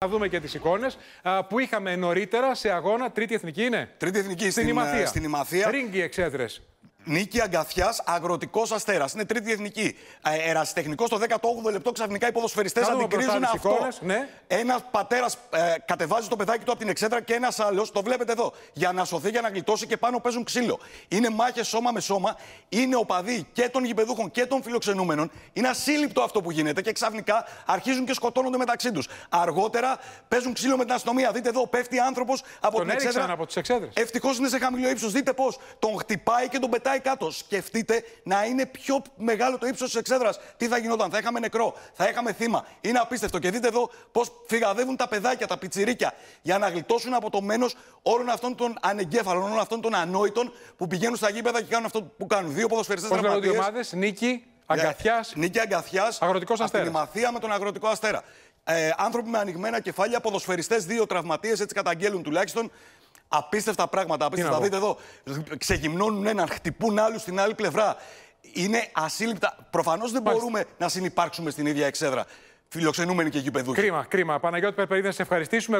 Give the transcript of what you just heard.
Να δούμε και τις εικόνες που είχαμε νωρίτερα σε αγώνα. Τρίτη εθνική είναι. Τρίτη εθνική στην Ημαθία. Ρίγκοι εξέδρες. Νίκη Αγκαθιάς, Αγροτικός Αστέρας. Είναι τρίτη εθνική. Ερασιτεχνικό στο 18ο λεπτό, ξαφνικά οι ποδοσφαιριστές αντικρίζουν αυτό. Εικόνες, ναι. Ένας πατέρας κατεβάζει το παιδάκι του από την εξέδρα και ένας άλλος, το βλέπετε εδώ, για να σωθεί, για να γλιτώσει, και πάνω παίζουν ξύλο. Είναι μάχες σώμα με σώμα. Είναι οπαδοί και των γηπεδούχων και των φιλοξενούμενων. Είναι ασύλληπτο αυτό που γίνεται και ξαφνικά αρχίζουν και σκοτώνονται μεταξύ τους. Αργότερα παίζουν ξύλο με την αστυνομία. Δείτε εδώ, πέφτει άνθρωπος από την εξέδρα. Από τις εξέδρες. Ευτυχώς είναι σε χαμηλό ύψος. Δείτε πώς τον χτυπάει και τον πετάει κάτω. Σκεφτείτε να είναι πιο μεγάλο το ύψος της εξέδρας. Τι θα γινόταν, θα είχαμε νεκρό, θα είχαμε θύμα. Είναι απίστευτο. Και δείτε εδώ πώς φυγαδεύουν τα παιδάκια, τα πιτσιρίκια, για να γλιτώσουν από το μένος όλων αυτών των ανεγκέφαλων, όλων αυτών των ανόητων που πηγαίνουν στα γήπεδα και κάνουν αυτό που κάνουν. Δύο ποδοσφαιριστές τραυματίες. Δύο ομάδες, Νίκη Αγκαθιάς. Νίκη Αγκαθιάς, Αγροτικός Αστέρας. Στην Ημαθία με τον Αγροτικό Αστέρα. Άνθρωποι με ανοιγμένα κεφάλια, ποδοσφαιριστές, δύο τραυματίες, έτσι καταγγέλουν τουλάχιστον. Απίστευτα πράγματα. Απίστευτα. Δείτε εδώ. Ξεγυμνώνουν έναν, χτυπούν άλλους στην άλλη πλευρά. Είναι ασύλληπτα. Προφανώς δεν μπορούμε να συνυπάρξουμε στην ίδια εξέδρα. Φιλοξενούμενοι και γηπεδούχοι. Κρίμα. Παναγιώτη Περπερίδη, να σε ευχαριστήσουμε.